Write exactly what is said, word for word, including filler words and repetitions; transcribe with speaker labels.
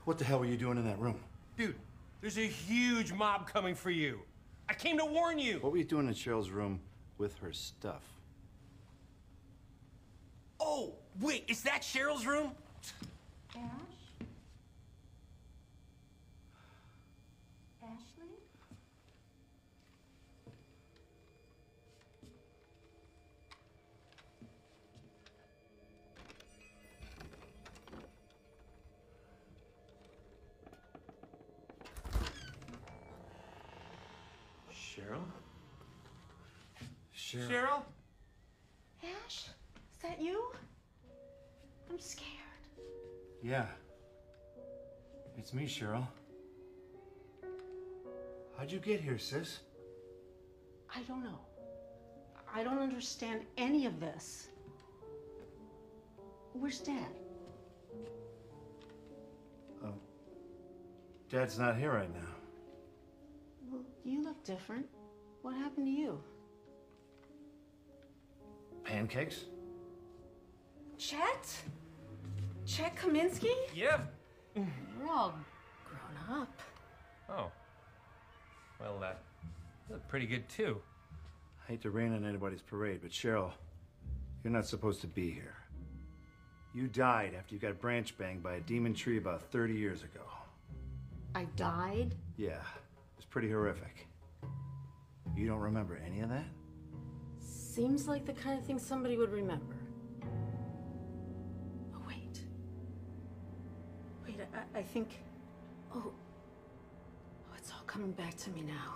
Speaker 1: What the hell were you doing in that room?
Speaker 2: Dude, there's a huge mob coming for you. I came to warn you.
Speaker 1: What were you doing in Cheryl's room with her stuff?
Speaker 2: Oh, wait, is that Cheryl's room?
Speaker 3: Ash? Ashley?
Speaker 2: Cheryl?
Speaker 1: Cheryl?
Speaker 2: Cheryl?
Speaker 3: Ash? Is that you? I'm scared.
Speaker 1: Yeah. It's me, Cheryl. How'd you get here, sis?
Speaker 3: I don't know. I don't understand any of this. Where's Dad?
Speaker 1: Oh. Dad's not here right now.
Speaker 3: Well, you look different. What happened to you?
Speaker 1: Pancakes?
Speaker 3: Chet? Chet Kaminsky?
Speaker 2: Yeah.
Speaker 3: You're all grown up.
Speaker 2: Oh. Well, uh, you look pretty good, too.
Speaker 1: I hate to rain on anybody's parade, but Cheryl, you're not supposed to be here. You died after you got branch banged by a demon tree about thirty years ago.
Speaker 3: I died?
Speaker 1: Yeah, it was pretty horrific. You don't remember any of that?
Speaker 3: Seems like the kind of thing somebody would remember. Oh, wait. Wait, I, I think... Oh. Oh, it's all coming back to me now.